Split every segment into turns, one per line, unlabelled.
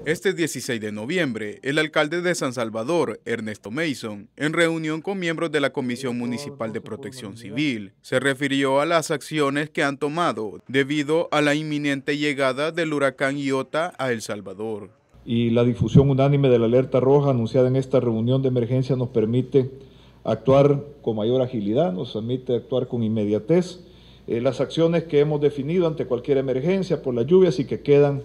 Este 16 de noviembre, el alcalde de San Salvador, Ernesto Mason, en reunión con miembros de la Comisión Municipal de Protección Civil, se refirió a las acciones que han tomado debido a la inminente llegada del huracán Iota a El Salvador.
Y la difusión unánime de la alerta roja anunciada en esta reunión de emergencia nos permite actuar con mayor agilidad, nos permite actuar con inmediatez. Las acciones que hemos definido ante cualquier emergencia por las lluvias y que quedan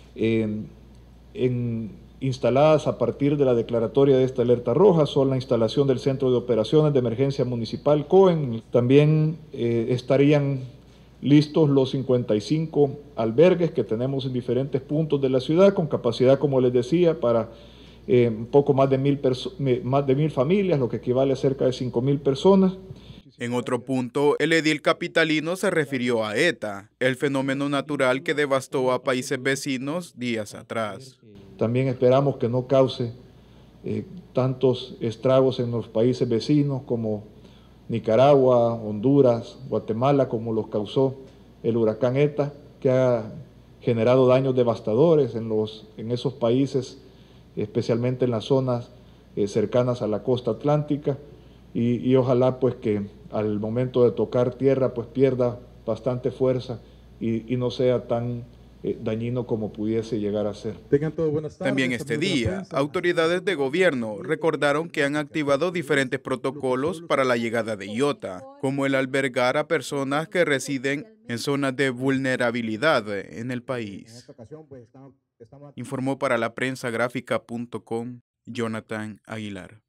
instaladas a partir de la declaratoria de esta alerta roja son la instalación del Centro de Operaciones de Emergencia Municipal COEN. También estarían listos los 55 albergues que tenemos en diferentes puntos de la ciudad, con capacidad, como les decía, para un poco más de 1,000 familias, lo que equivale a cerca de 5,000 personas.
En otro punto, el edil capitalino se refirió a ETA, el fenómeno natural que devastó a países vecinos días atrás.
También esperamos que no cause tantos estragos en los países vecinos como Nicaragua, Honduras, Guatemala, como los causó el huracán ETA, que ha generado daños devastadores en esos países, especialmente en las zonas cercanas a la costa atlántica, y ojalá pues que al momento de tocar tierra pues pierda bastante fuerza y no sea tan dañino como pudiese llegar a ser.
También este día, autoridades de gobierno recordaron que han activado diferentes protocolos para la llegada de Iota, como el albergar a personas que residen en zonas de vulnerabilidad en el país. Informó para la prensagráfica.com Jonathan Aguilar.